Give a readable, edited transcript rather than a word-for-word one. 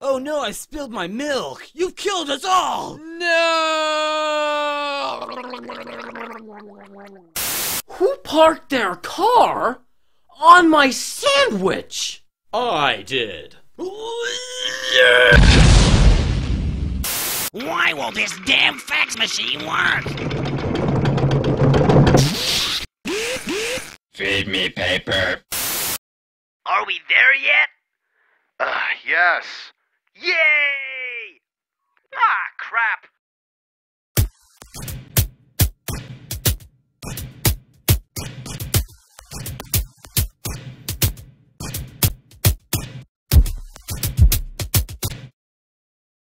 Oh no, I spilled my milk! You've killed us all! No! Who parked their car on my sandwich? I did. Why will this damn fax machine work? Feed me paper. Are we there yet? Yes. Yay! Ah, crap.